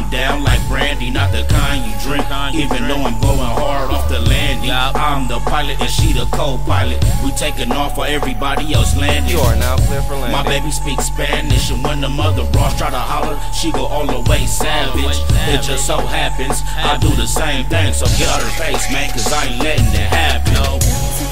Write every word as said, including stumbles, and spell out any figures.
down like brandy, not the kind you drink. Even though I'm going hard off the landing, I'm the pilot and she the co-pilot. We taking off for everybody else landing. You are now clear for landing. My baby speaks Spanish, and when the mother Ross try to holler, she go all the way savage. It just so happens I do the same thing, so get out her face, man, cause I ain't letting it happen. No.